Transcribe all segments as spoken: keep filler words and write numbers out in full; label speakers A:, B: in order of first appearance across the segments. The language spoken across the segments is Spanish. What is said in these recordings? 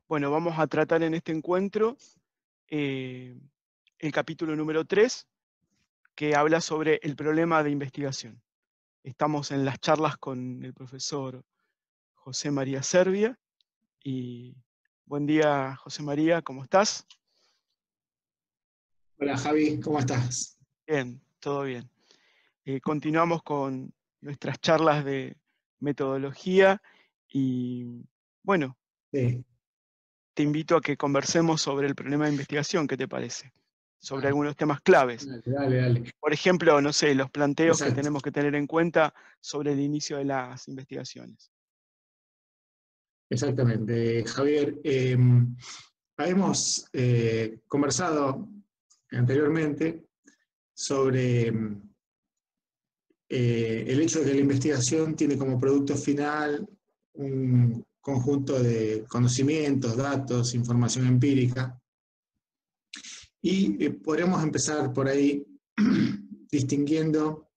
A: Bueno, vamos a tratar en este encuentro eh, el capítulo número tres, que habla sobre el problema de investigación. Estamos en las charlas con el profesor José María Servia. Y buen día, José María, ¿cómo estás?
B: Hola Javi, ¿cómo estás?
A: Bien, todo bien. Eh, continuamos con nuestras charlas de metodología y, bueno,
B: Sí.
A: te invito a que conversemos sobre el problema de investigación, ¿qué te parece? Sobre
B: Ah,
A: algunos temas claves.
B: dale, dale, dale.
A: Por ejemplo, no sé, los planteos que
B: Exacto,
A: tenemos que tener en cuenta sobre el inicio de las investigaciones.
B: exactamente. Javier, eh, habíamos eh, conversado anteriormente sobre eh, el hecho de que la investigación tiene como producto final un conjunto de conocimientos, datos, información empírica, y eh, podríamos empezar por ahí distinguiendo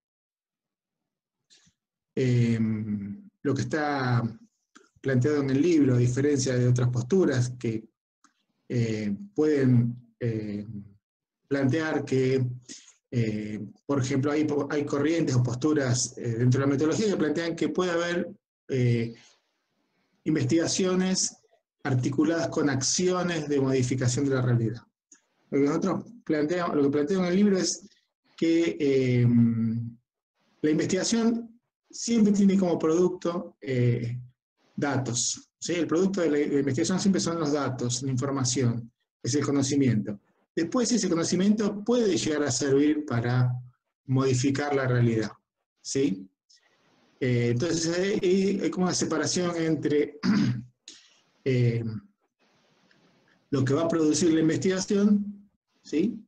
B: eh, lo que está planteado en el libro, a diferencia de otras posturas que eh, pueden eh, plantear que, eh, por ejemplo, hay, hay corrientes o posturas eh, dentro de la metodología que plantean que puede haber eh, investigaciones articuladas con acciones de modificación de la realidad. Lo que nosotros planteamos, lo que planteo en el libro es que eh, la investigación siempre tiene como producto eh, datos. ¿Sí? El producto de la, de la investigación siempre son los datos, la información, es el conocimiento. Después ese conocimiento puede llegar a servir para modificar la realidad. ¿Sí? Eh, entonces hay, hay como una separación entre eh, lo que va a producir la investigación, ¿sí?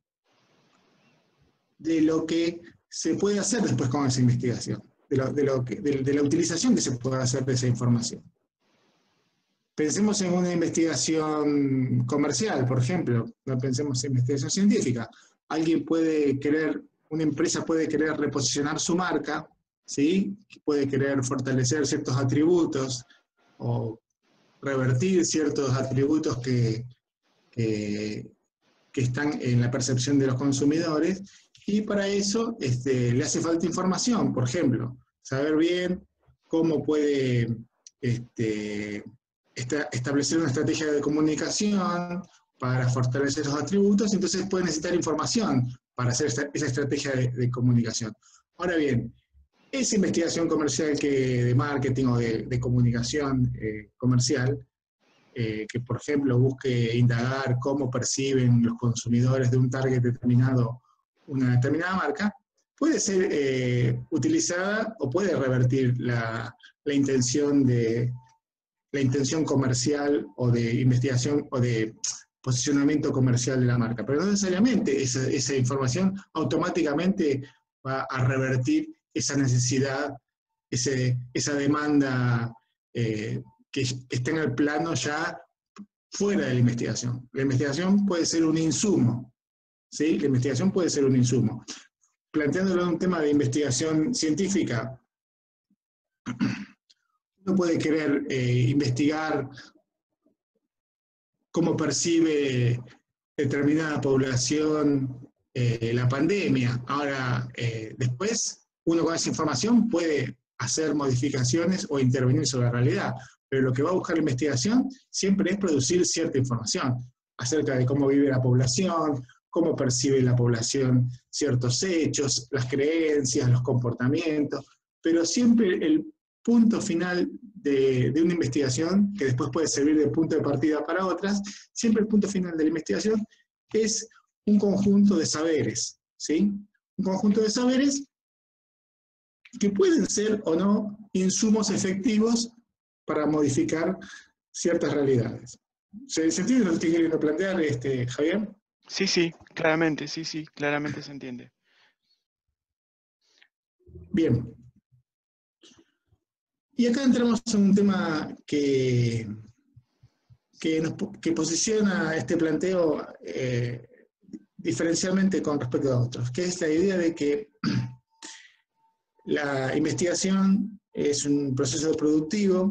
B: De lo que se puede hacer después con esa investigación, de, lo, de, lo que, de, de la utilización que se puede hacer de esa información. Pensemos en una investigación comercial, por ejemplo, no pensemos en investigación científica. Alguien puede querer, una empresa puede querer reposicionar su marca, ¿sí? Puede querer fortalecer ciertos atributos o revertir ciertos atributos que, que, que están en la percepción de los consumidores, y para eso este, le hace falta información, por ejemplo, saber bien cómo puede este, esta, establecer una estrategia de comunicación para fortalecer esos atributos, entonces puede necesitar información para hacer esta, esa estrategia de, de comunicación. Ahora bien, esa investigación comercial que, de marketing o de, de comunicación eh, comercial, eh, que por ejemplo busque indagar cómo perciben los consumidores de un target determinado una determinada marca, puede ser eh, utilizada o puede revertir la, la intención de la intención comercial o de investigación o de posicionamiento comercial de la marca, pero no necesariamente esa, esa información automáticamente va a revertir esa necesidad, ese, esa demanda eh, que está en el plano ya fuera de la investigación. La investigación puede ser un insumo, ¿sí? La investigación puede ser un insumo. Planteándolo en un tema de investigación científica, uno puede querer eh, investigar cómo percibe determinada población eh, la pandemia. Ahora, eh, después, uno con esa información puede hacer modificaciones o intervenir sobre la realidad, pero lo que va a buscar la investigación siempre es producir cierta información acerca de cómo vive la población, cómo percibe la población ciertos hechos, las creencias, los comportamientos, pero siempre el punto final de, de una investigación, que después puede servir de punto de partida para otras, siempre el punto final de la investigación es un conjunto de saberes, ¿sí? Un conjunto de saberes que pueden ser o no insumos efectivos para modificar ciertas realidades. ¿Se, ¿se entiende lo que estoy queriendo plantear, este, Javier?
A: Sí, sí, claramente, sí, sí, claramente se entiende.
B: Bien. Y acá entramos en un tema que, que, nos, que posiciona este planteo eh, diferencialmente con respecto a otros, que es la idea de que la investigación es un proceso productivo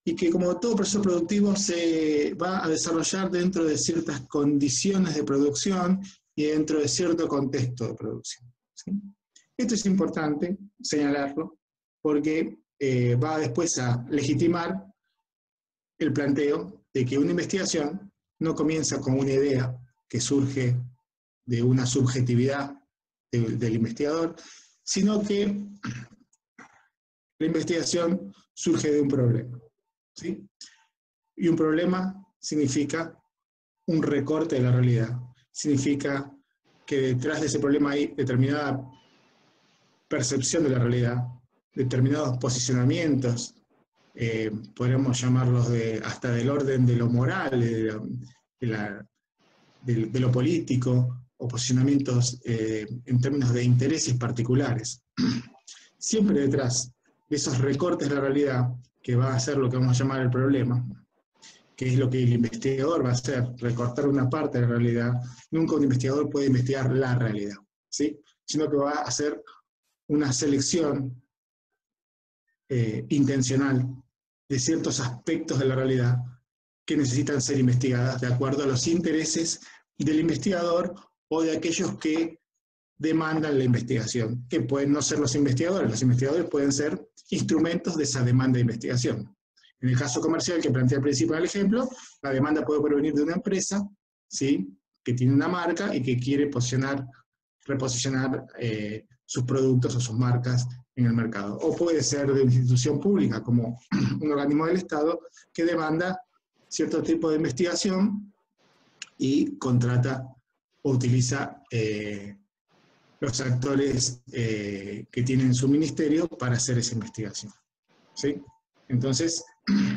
B: y que como todo proceso productivo se va a desarrollar dentro de ciertas condiciones de producción y dentro de cierto contexto de producción, ¿sí? Esto es importante señalarlo porque eh, va después a legitimar el planteo de que una investigación no comienza con una idea que surge de una subjetividad de, del investigador, sino que la investigación surge de un problema, ¿sí? Y un problema significa un recorte de la realidad, significa que detrás de ese problema hay determinada percepción de la realidad, determinados posicionamientos, eh, podríamos llamarlos de, hasta del orden de lo moral, de, la, de, la, de, de lo político, o posicionamientos eh, en términos de intereses particulares. Siempre detrás de esos recortes de la realidad, que va a ser lo que vamos a llamar el problema, que es lo que el investigador va a hacer, recortar una parte de la realidad. Nunca un investigador puede investigar la realidad, ¿sí? Sino que va a hacer una selección eh, intencional de ciertos aspectos de la realidad que necesitan ser investigadas de acuerdo a los intereses del investigador o de aquellos que demandan la investigación, que pueden no ser los investigadores. Los investigadores pueden ser instrumentos de esa demanda de investigación. En el caso comercial que planteé al principio del ejemplo, la demanda puede provenir de una empresa, ¿sí?, que tiene una marca y que quiere posicionar, reposicionar eh, sus productos o sus marcas en el mercado. O puede ser de una institución pública, como un organismo del Estado, que demanda cierto tipo de investigación y contrata o utiliza eh, los actores eh, que tienen su ministerio para hacer esa investigación, ¿sí? Entonces,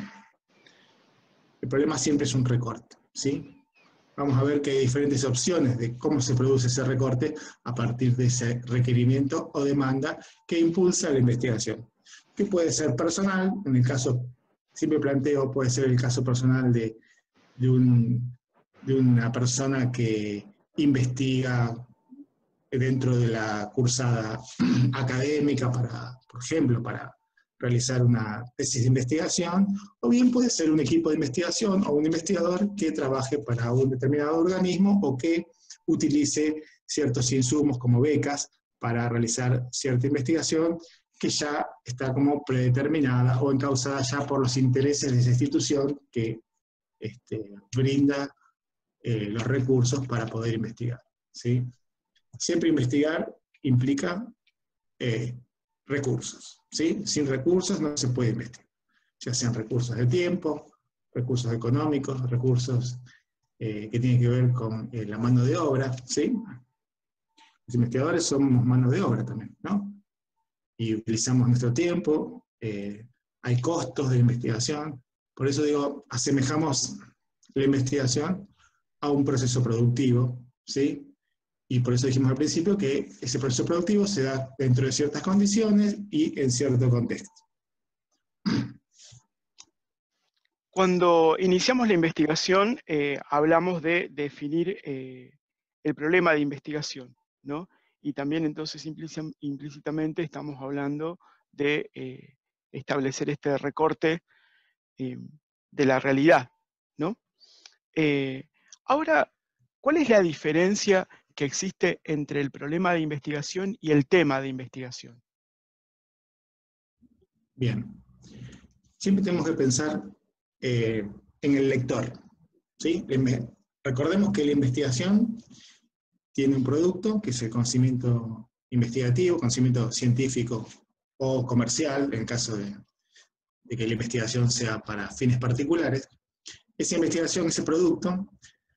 B: el problema siempre es un recorte, ¿sí? Vamos a ver que hay diferentes opciones de cómo se produce ese recorte a partir de ese requerimiento o demanda que impulsa la investigación. Que puede ser personal, en el caso, siempre planteo, puede ser el caso personal de, de, un, de una persona que investiga dentro de la cursada académica, para, por ejemplo, para realizar una tesis de investigación, o bien puede ser un equipo de investigación o un investigador que trabaje para un determinado organismo o que utilice ciertos insumos como becas para realizar cierta investigación que ya está como predeterminada o encauzada ya por los intereses de esa institución que este, brinda eh, los recursos para poder investigar, ¿sí? Siempre investigar implica eh, recursos, ¿sí? Sin recursos no se puede investigar, ya sean recursos de tiempo, recursos económicos, recursos eh, que tienen que ver con eh, la mano de obra, ¿sí? Los investigadores somos mano de obra también, ¿no? Y utilizamos nuestro tiempo, eh, hay costos de investigación, por eso digo, asemejamos la investigación a un proceso productivo, ¿sí? Y por eso dijimos al principio que ese proceso productivo se da dentro de ciertas condiciones y en cierto contexto.
A: Cuando iniciamos la investigación, eh, hablamos de definir eh, el problema de investigación, ¿no? Y también entonces implícitamente estamos hablando de eh, establecer este recorte eh, de la realidad, ¿no? Eh, ahora, ¿cuál es la diferencia que existe entre el problema de investigación y el tema de investigación?
B: Bien. Siempre tenemos que pensar eh, en el lector, ¿sí? Recordemos que la investigación tiene un producto, que es el conocimiento investigativo, conocimiento científico o comercial, en el caso de, de que la investigación sea para fines particulares. Esa investigación, ese producto,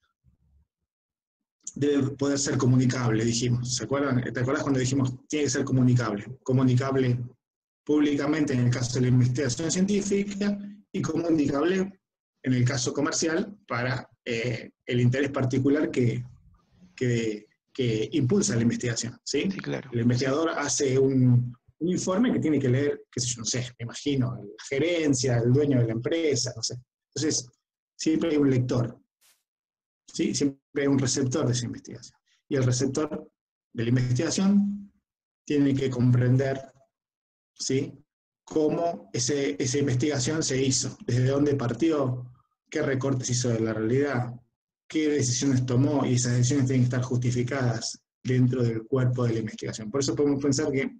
B: debe poder ser comunicable, dijimos. ¿Se acuerdan? ¿Te acuerdas cuando dijimos tiene que ser comunicable? Comunicable públicamente en el caso de la investigación científica y comunicable en el caso comercial para eh, el interés particular que, que, que impulsa la investigación, ¿sí?
A: Sí, claro.
B: El investigador sí. hace un, un informe que tiene que leer, qué sé yo, no sé, me imagino, la gerencia, el dueño de la empresa, no sé. Entonces, siempre hay un lector, ¿sí? Siempre hay un receptor de esa investigación. Y el receptor de la investigación tiene que comprender, ¿sí?, cómo ese, esa investigación se hizo, desde dónde partió, qué recortes hizo de la realidad, qué decisiones tomó, y esas decisiones tienen que estar justificadas dentro del cuerpo de la investigación. Por eso podemos pensar que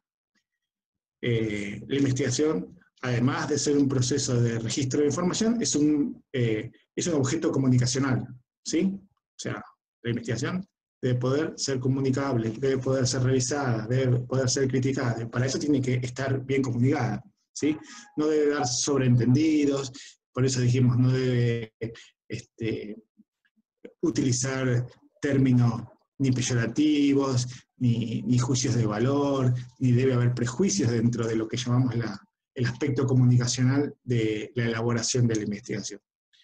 B: eh, la investigación, además de ser un proceso de registro de información, es un, eh, es un objeto comunicacional, ¿sí? O sea, la investigación debe poder ser comunicable, debe poder ser revisada, debe poder ser criticada. Para eso tiene que estar bien comunicada, ¿sí? No debe dar sobreentendidos, por eso dijimos, no debe este, utilizar términos ni peyorativos, ni, ni juicios de valor, ni debe haber prejuicios dentro de lo que llamamos la, el aspecto comunicacional de la elaboración de la investigación.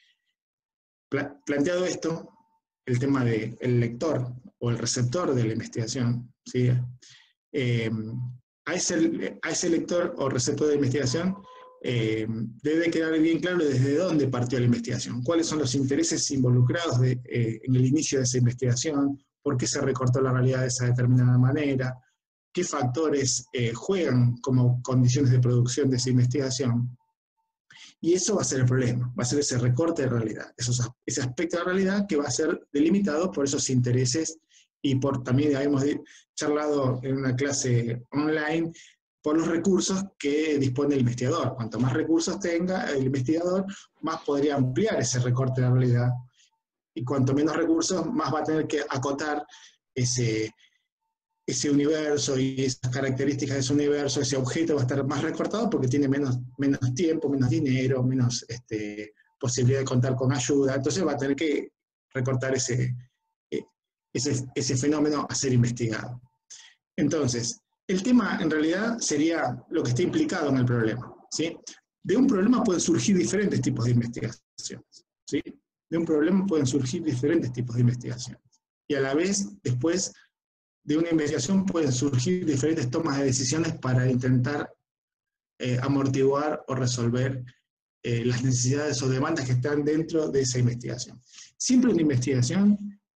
B: Pla planteado esto, el tema del lector o el receptor de la investigación, ¿sí? eh, a, ese, a ese lector o receptor de investigación eh, debe quedar bien claro desde dónde partió la investigación, cuáles son los intereses involucrados de, eh, en el inicio de esa investigación, por qué se recortó la realidad de esa determinada manera, qué factores eh, juegan como condiciones de producción de esa investigación. Y eso va a ser el problema, va a ser ese recorte de realidad, esos, ese aspecto de realidad que va a ser delimitado por esos intereses y por, también habíamos charlado en una clase online, por los recursos que dispone el investigador. Cuanto más recursos tenga el investigador, más podría ampliar ese recorte de la realidad. Y cuanto menos recursos, más va a tener que acotar ese, ese universo y esas características de ese universo, ese objeto va a estar más recortado porque tiene menos, menos tiempo, menos dinero, menos este, posibilidad de contar con ayuda. Entonces va a tener que recortar ese, ese, ese fenómeno a ser investigado. Entonces, el tema en realidad sería lo que está implicado en el problema, ¿sí? De un problema pueden surgir diferentes tipos de investigaciones, ¿sí? De un problema pueden surgir diferentes tipos de investigaciones. Y a la vez, después de una investigación pueden surgir diferentes tomas de decisiones para intentar eh, amortiguar o resolver eh, las necesidades o demandas que están dentro de esa investigación. Siempre una investigación,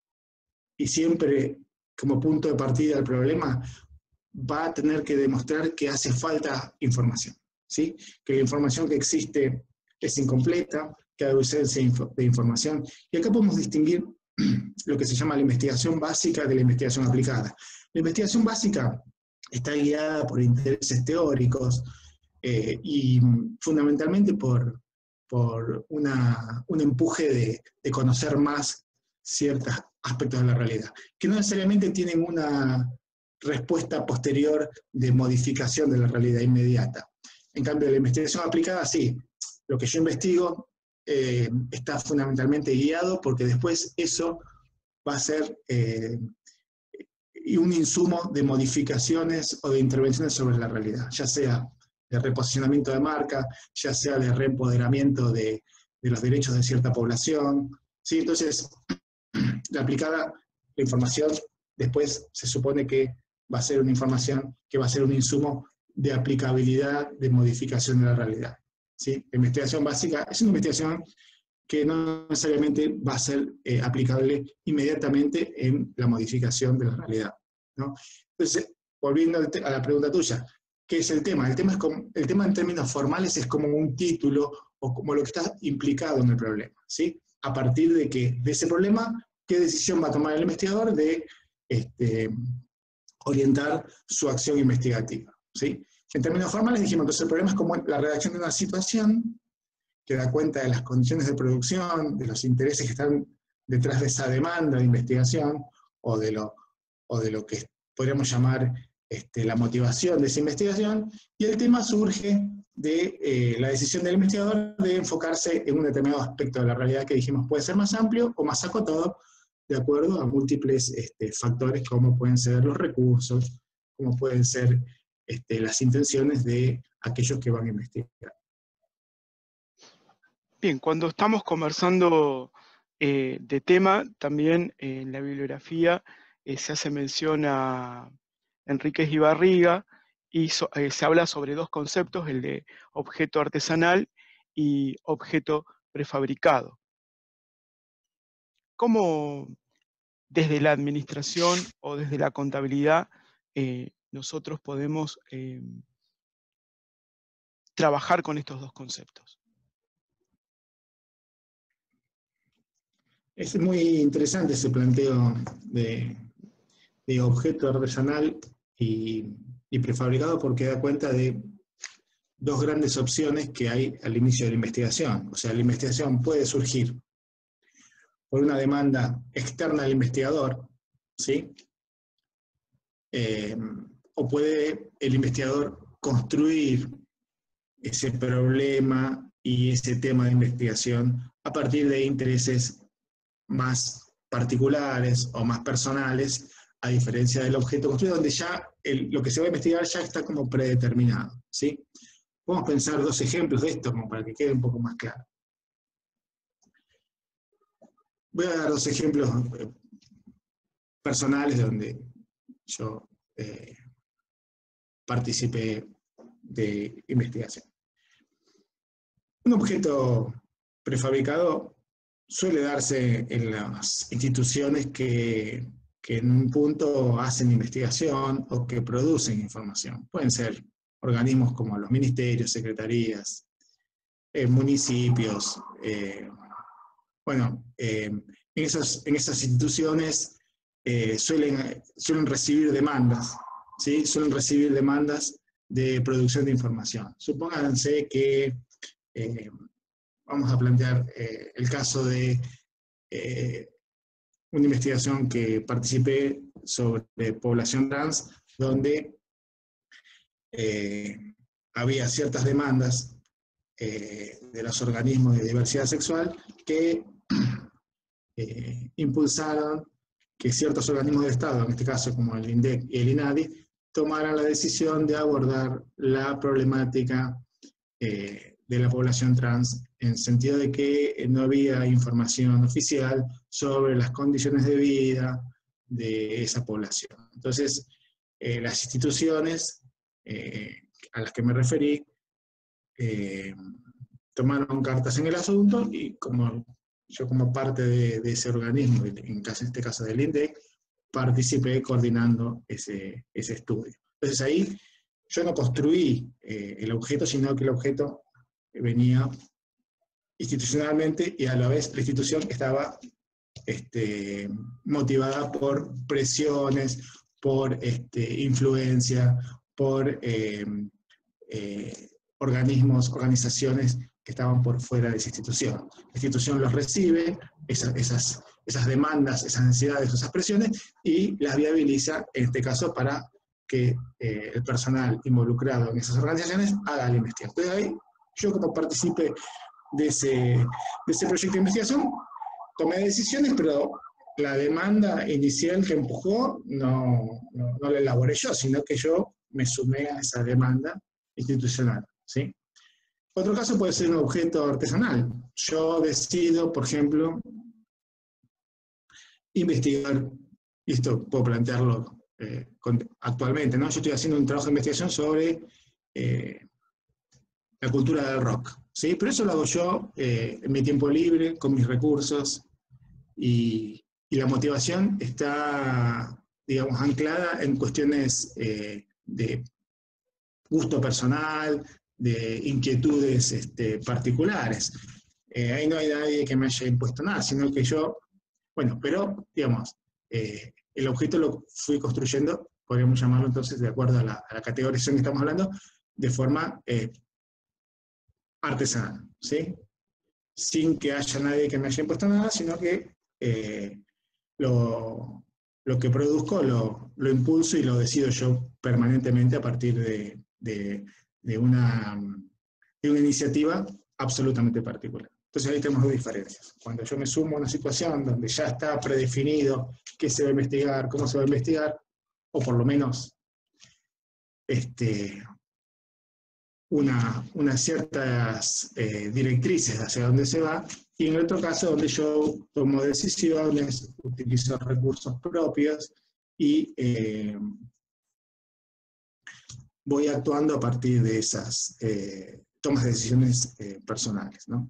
B: y siempre como punto de partida del problema, va a tener que demostrar que hace falta información, ¿sí? Que la información que existe es incompleta, que hay ausencia de información. Y acá podemos distinguir lo que se llama la investigación básica de la investigación aplicada. La investigación básica está guiada por intereses teóricos eh, y fundamentalmente por, por una, un empuje de, de conocer más ciertos aspectos de la realidad, que no necesariamente tienen una respuesta posterior de modificación de la realidad inmediata. En cambio, la investigación aplicada, sí, lo que yo investigo eh, está fundamentalmente guiado porque después eso va a ser eh, un insumo de modificaciones o de intervenciones sobre la realidad, ya sea de reposicionamiento de marca, ya sea de reempoderamiento de, de los derechos de cierta población, ¿sí? Entonces, la aplicada, la información, después se supone que va a ser una información que va a ser un insumo de aplicabilidad, de modificación de la realidad, ¿sí? La investigación básica es una investigación que no necesariamente va a ser eh, aplicable inmediatamente en la modificación de la realidad, ¿no? Entonces, volviendo a la pregunta tuya, ¿qué es el tema? El tema, es como, el tema en términos formales es como un título o como lo que está implicado en el problema, ¿sí? A partir de que de ese problema, ¿qué decisión va a tomar el investigador de este, orientar su acción investigativa, ¿sí? En términos formales dijimos, entonces el problema es como la redacción de una situación que da cuenta de las condiciones de producción, de los intereses que están detrás de esa demanda de investigación, o de lo, o de lo que podríamos llamar este, la motivación de esa investigación, y el tema surge de eh, la decisión del investigador de enfocarse en un determinado aspecto de la realidad que dijimos puede ser más amplio o más acotado, de acuerdo a múltiples este, factores como pueden ser los recursos, como pueden ser este, las intenciones de aquellos que van a investigar.
A: Bien, cuando estamos conversando eh, de tema, también eh, en la bibliografía eh, se hace mención a Enríquez y Barriga, y so, eh, se habla sobre dos conceptos, el de objeto artesanal y objeto prefabricado. ¿Cómo desde la administración o desde la contabilidad eh, nosotros podemos eh, trabajar con estos dos conceptos.
B: Es muy interesante ese planteo de, de objeto artesanal y, y prefabricado, porque da cuenta de dos grandes opciones que hay al inicio de la investigación. O sea, la investigación puede surgir por una demanda externa al investigador, ¿sí? Eh, o puede el investigador construir ese problema y ese tema de investigación a partir de intereses más particulares o más personales, a diferencia del objeto construido, donde ya el, lo que se va a investigar ya está como predeterminado, ¿sí? Vamos a pensar dos ejemplos de esto como para que quede un poco más claro. Voy a dar dos ejemplos eh, personales donde yo eh, participé de investigación. Un objeto prefabricado suele darse en las instituciones que, que en un punto hacen investigación o que producen información. Pueden ser organismos como los ministerios, secretarías, eh, municipios. Eh, bueno, eh, en, esos, en esas instituciones eh, suelen, suelen recibir demandas, ¿sí? Suelen recibir demandas de producción de información. Supónganse que eh, vamos a plantear eh, el caso de eh, una investigación que participé sobre población trans, donde eh, había ciertas demandas eh, de los organismos de diversidad sexual que eh, impulsaron que ciertos organismos del Estado, en este caso como el INDEC y el INADI, tomaran la decisión de abordar la problemática eh, de la población trans, en el sentido de que no había información oficial sobre las condiciones de vida de esa población. Entonces, eh, las instituciones eh, a las que me referí eh, tomaron cartas en el asunto y como yo como parte de, de ese organismo, en este caso del INDEC, participé coordinando ese, ese estudio. Entonces ahí yo no construí eh, el objeto, sino que el objeto venía institucionalmente y a la vez la institución estaba este, motivada por presiones, por este, influencia, por eh, eh, organismos, organizaciones que estaban por fuera de esa institución. La institución los recibe, esas, esas, esas demandas, esas necesidades, esas presiones, y las viabiliza, en este caso, para que eh, el personal involucrado en esas organizaciones haga la investigación. Entonces ahí, yo como participé de ese, de ese proyecto de investigación, tomé decisiones, pero la demanda inicial que empujó no, no, no la elaboré yo, sino que yo me sumé a esa demanda institucional, ¿sí? Otro caso puede ser un objeto artesanal. Yo decido, por ejemplo, investigar, y esto puedo plantearlo eh, con, actualmente, ¿no? Yo estoy haciendo un trabajo de investigación sobre eh, la cultura del rock, ¿sí? Pero eso lo hago yo eh, en mi tiempo libre, con mis recursos, y, y la motivación está, digamos, anclada en cuestiones eh, de gusto personal, de inquietudes este, particulares. Eh, ahí no hay nadie que me haya impuesto nada, sino que yo, bueno, pero, digamos, eh, el objeto lo fui construyendo, podríamos llamarlo entonces, de acuerdo a la, a la categorización que estamos hablando, de forma eh, artesanal, ¿sí? Sin que haya nadie que me haya impuesto nada, sino que eh, lo, lo que produzco lo, lo impulso y lo decido yo permanentemente a partir de, de, de, una, de una iniciativa absolutamente particular. Entonces ahí tenemos dos diferencias. Cuando yo me sumo a una situación donde ya está predefinido qué se va a investigar, cómo se va a investigar, o por lo menos este, una, unas ciertas eh, directrices hacia dónde se va, y en el otro caso donde yo tomo decisiones, utilizo recursos propios y eh, voy actuando a partir de esas eh, tomas de decisiones eh, personales, ¿no?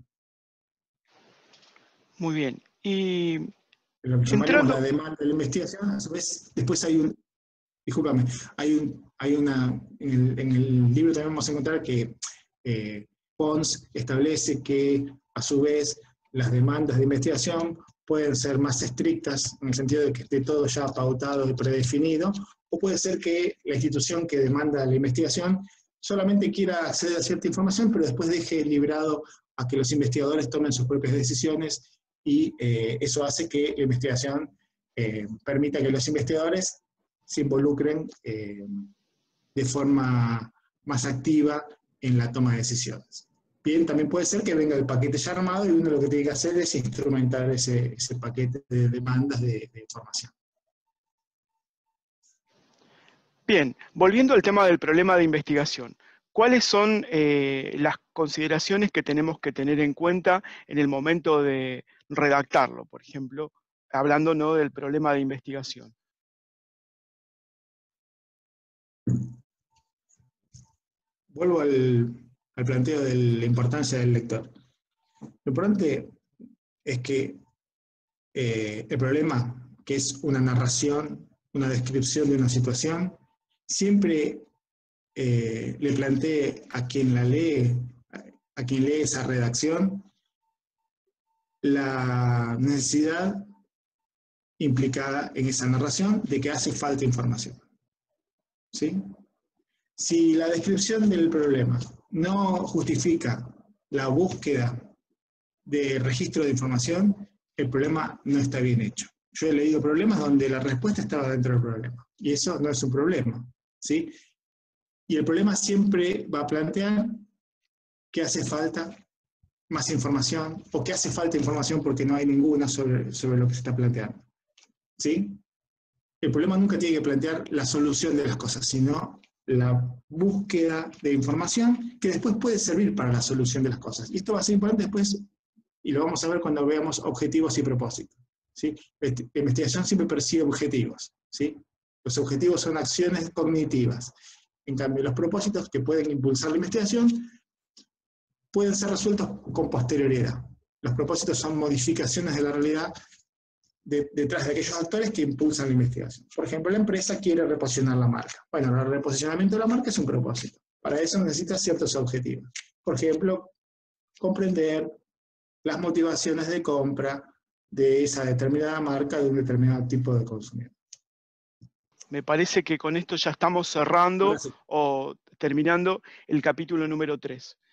A: Muy bien. Y
B: lo que llamaríamos
A: entrando...
B: la demanda de la investigación, a su vez, después hay un, discúlpame, hay, un, hay una, en el, en el libro también vamos a encontrar que eh, Pons establece que, a su vez, las demandas de investigación pueden ser más estrictas, en el sentido de que esté todo ya pautado y predefinido, o puede ser que la institución que demanda la investigación solamente quiera acceder a cierta información, pero después deje librado a que los investigadores tomen sus propias decisiones, y eh, eso hace que la investigación eh, permita que los investigadores se involucren eh, de forma más activa en la toma de decisiones. Bien, también puede ser que venga el paquete ya armado y uno lo que tiene que hacer es instrumentar ese, ese paquete de demandas de, de información.
A: Bien, volviendo al tema del problema de investigación, ¿cuáles son eh, las consideraciones que tenemos que tener en cuenta en el momento de redactarlo, por ejemplo, hablando, ¿no?, del problema de investigación?
B: Vuelvo al, al planteo de la importancia del lector. Lo importante es que eh, el problema, que es una narración, una descripción de una situación, siempre eh, le plantee a quien la lee, a quien lee esa redacción, la necesidad implicada en esa narración de que hace falta información. ¿Sí? Si la descripción del problema no justifica la búsqueda de registro de información, el problema no está bien hecho. Yo he leído problemas donde la respuesta estaba dentro del problema, y eso no es un problema, ¿sí? Y el problema siempre va a plantear que hace falta más información, o que hace falta información porque no hay ninguna sobre, sobre lo que se está planteando, ¿sí? El problema nunca tiene que plantear la solución de las cosas, sino la búsqueda de información que después puede servir para la solución de las cosas. Y esto va a ser importante después, y lo vamos a ver cuando veamos objetivos y propósitos, ¿sí? La investigación siempre persigue objetivos, ¿sí? Los objetivos son acciones cognitivas. En cambio, los propósitos que pueden impulsar la investigación pueden ser resueltos con posterioridad. Los propósitos son modificaciones de la realidad de, detrás de aquellos actores que impulsan la investigación. Por ejemplo, la empresa quiere reposicionar la marca. Bueno, el reposicionamiento de la marca es un propósito. Para eso necesita ciertos objetivos. Por ejemplo, comprender las motivaciones de compra de esa determinada marca de un determinado tipo de consumidor.
A: Me parece que con esto ya estamos cerrando o terminando el capítulo número tres.